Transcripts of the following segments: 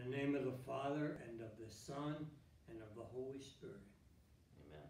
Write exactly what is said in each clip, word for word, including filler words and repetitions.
In the name of the Father, and of the Son, and of the Holy Spirit. Amen.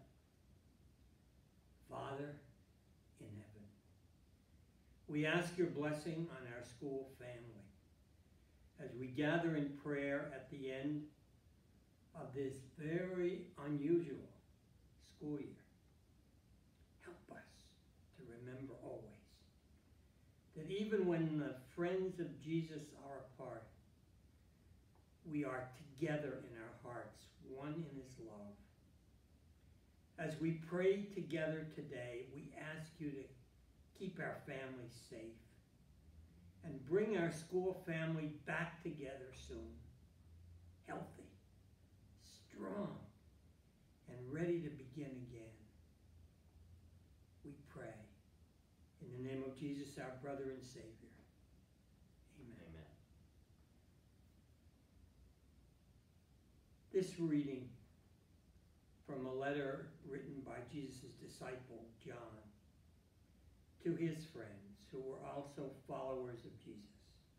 Father in heaven, we ask your blessing on our school family as we gather in prayer at the end of this very unusual school year. Help us to remember always that even when the friends of Jesus are apart, we are together in our hearts, one in his love. As we pray together today, we ask you to keep our families safe and bring our school family back together soon, healthy, strong, and ready to begin again. We pray in the name of Jesus, our brother and Savior. Amen. Amen. This reading from a letter written by Jesus' disciple, John, to his friends who were also followers of Jesus.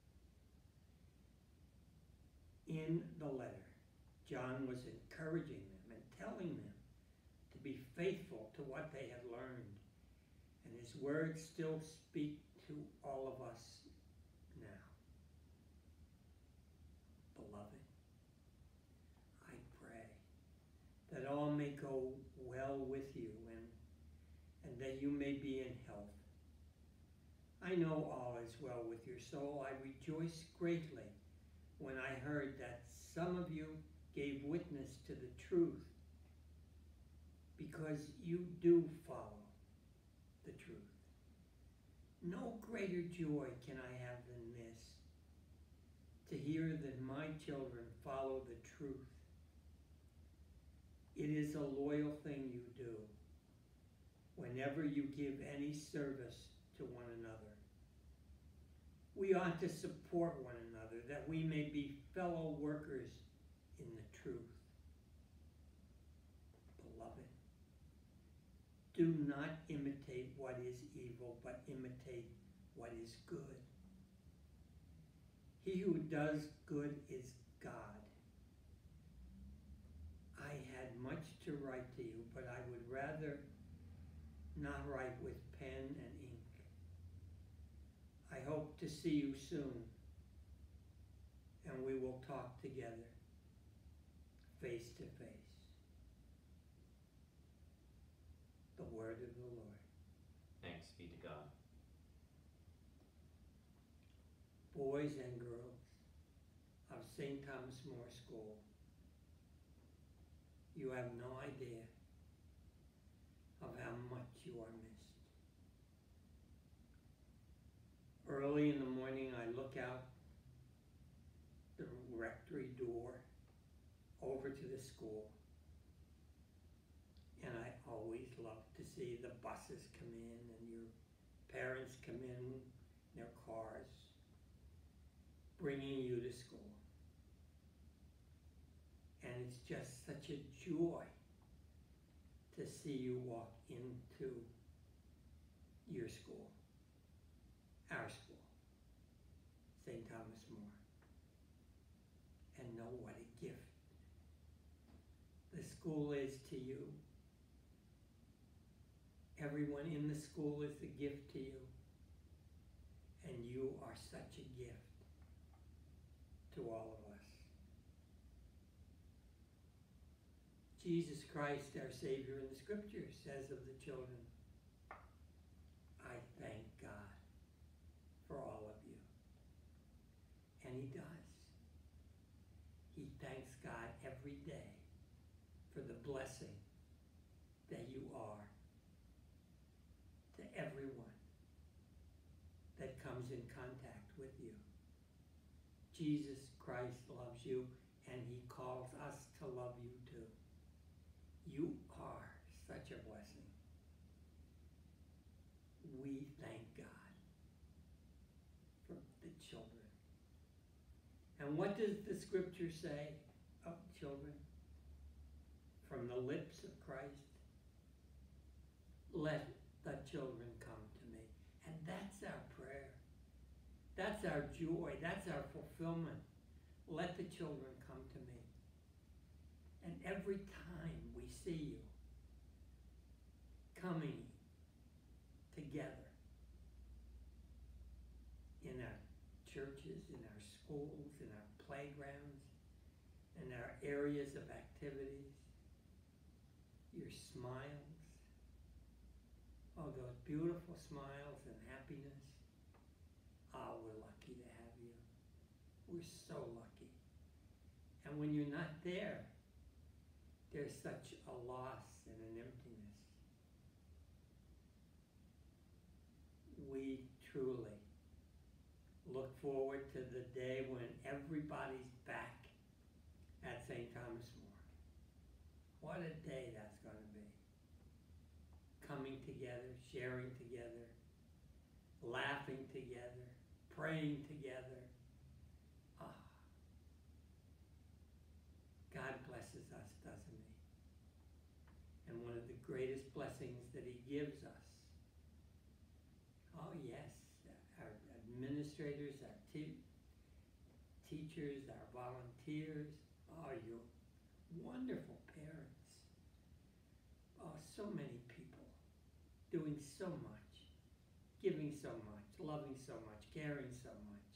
In the letter, John was encouraging them and telling them to be faithful to what they had learned. And his words still speak to all of us now. Beloved, I pray that all may go well with you and, and that you may be in health. I know all is well with your soul. I rejoice greatly when I heard that some of you gave witness to the truth because you do follow the truth. No greater joy can I have than this, to hear that my children follow the truth. It is a loyal thing you do whenever you give any service to one another. We ought to support one another that we may be fellow workers in the truth. Beloved, do not imitate what is evil, but imitate what is good. He who does good is God. I had much to write to you, but I would rather not write with pen and ink. I hope to see you soon, and we will talk together, face to face. The word of the Lord. Thanks be to God. Boys and girls of Saint Thomas More School, you have no idea of how much you are missed. Early in the morning, I look out the rectory door over to the school, and I always love to see the buses come in and your parents come in in their cars, bringing you to school. And it's just such a joy to see you walk into your school, our school, Saint Thomas More, and know what a gift the school is to you. Everyone in the school is a gift to you, and you are such a gift to all of us. Jesus Christ, our Savior in the Scripture, says of the children, I thank God for all of you. And he does. He thanks God every day for the blessing that you are to everyone that comes in contact with you. Jesus Christ loves you, and he calls us to love you too. You are such a blessing. We thank God for the children. And what does the scripture say of children? From the lips of Christ, let the children come to me. And that's our prayer. That's our joy. That's our fulfillment. let the children come to me. And every time we see you coming together in our churches, in our schools, in our playgrounds, in our areas of activities, your smiles, oh, those beautiful smiles and happiness. Oh, we're lucky to have you. We're so lucky. And when you're not there, there's such a loss and an emptiness. We truly look forward to the day when everybody's back at Saint Thomas More. What a day that's going to be. Coming together, sharing together, laughing together, praying together. Ah, God blesses us, doesn't he? And one of the greatest blessings that he gives us, oh yes, our administrators, our te- teachers, our volunteers, oh, your wonderful parents. Oh, so many people doing so much, giving so much, loving so much, caring so much.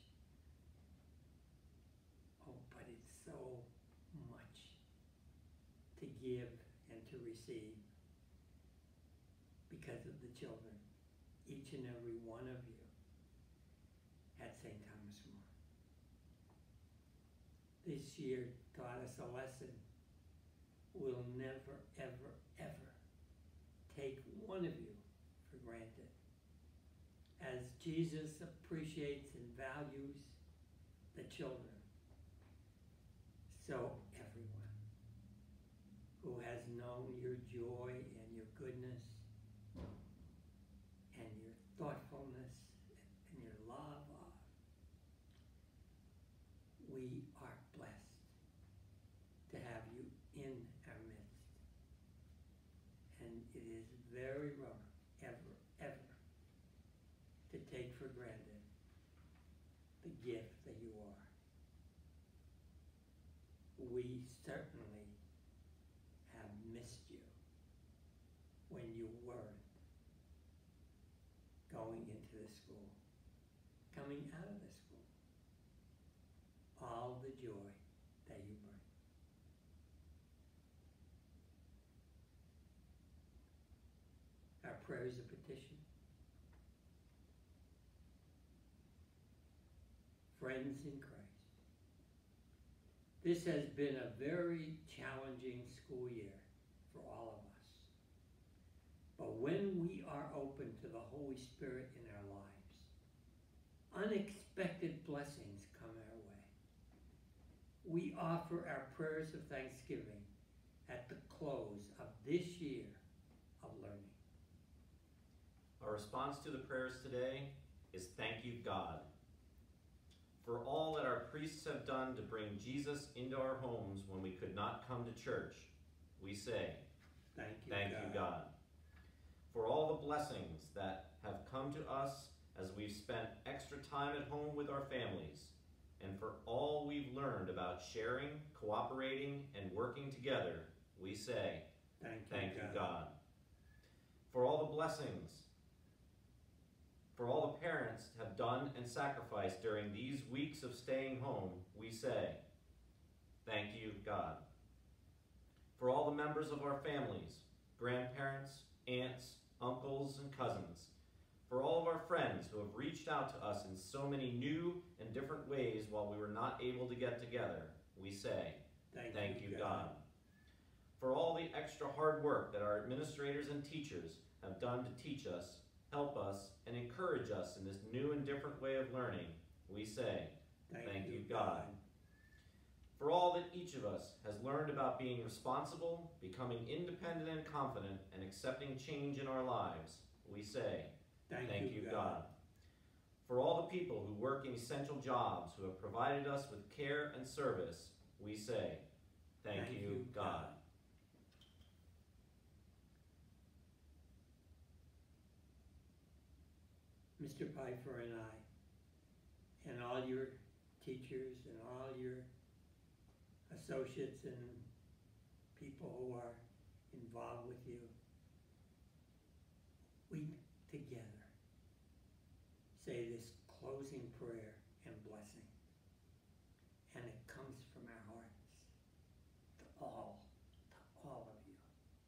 Oh, but it's so much to give and to receive because of the children, each and every one of you at Saint Thomas More. This year taught us a lesson. We'll never, ever, ever take one of you for granted. As Jesus appreciates and values the children, so everyone who has known your joy and your goodness and your thoughtfulness and your love, we are blessed to have you in our midst. And it is very wrong, ever, ever, to take for granted the gift that you are. We certainly have missed you when you weren't going into the school, coming out of the school. All the joy that you bring. Our prayers of petition. Friends in Christ. This has been a very challenging school year for all of us. But when we are open to the Holy Spirit in our lives, unexpected blessings come our way. We offer our prayers of thanksgiving at the close of this year of learning. Our response to the prayers today is thank you, God, for all that our priests have done to bring Jesus into our homes when we could not come to church. We say, thank you, thank God. you, God. For all the blessings that have come to us as we've spent extra time at home with our families, and for all we've learned about sharing, cooperating, and working together, we say, thank you, thank God. you, God. For all the blessings, for all the parents have done and sacrificed during these weeks of staying home, we say, thank you, God. For all the members of our families, grandparents, aunts, uncles, and cousins, for all of our friends who have reached out to us in so many new and different ways while we were not able to get together, we say, thank, thank you, you, God. God. For all the extra hard work that our administrators and teachers have done to teach us, help us, and encourage us in this new and different way of learning, we say, thank, thank you, you, God. God. For all that each of us has learned about being responsible, becoming independent and confident, and accepting change in our lives, we say, thank, thank you, you, God. God. For all the people who work in essential jobs who have provided us with care and service, we say, thank, thank you, you, God. God. Mister Pfeiffer and I, and all your teachers and all your associates and people who are involved with you. We together say this closing prayer and blessing. And it comes from our hearts to all, to all of you.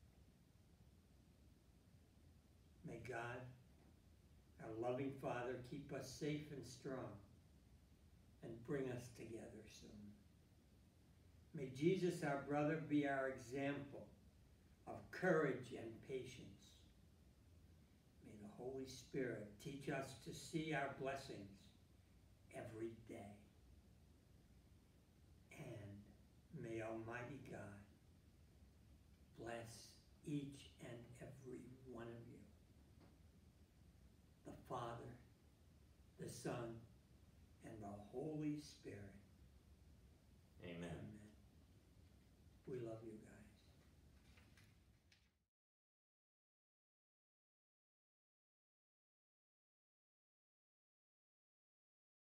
May God, our loving Father, keep us safe and strong and bring us together soon. May Jesus, our brother, be our example of courage and patience. May the Holy Spirit teach us to see our blessings every day. And may Almighty God bless each and every one of you. The Father, the Son, and the Holy Spirit. Amen. Amen. We love you guys.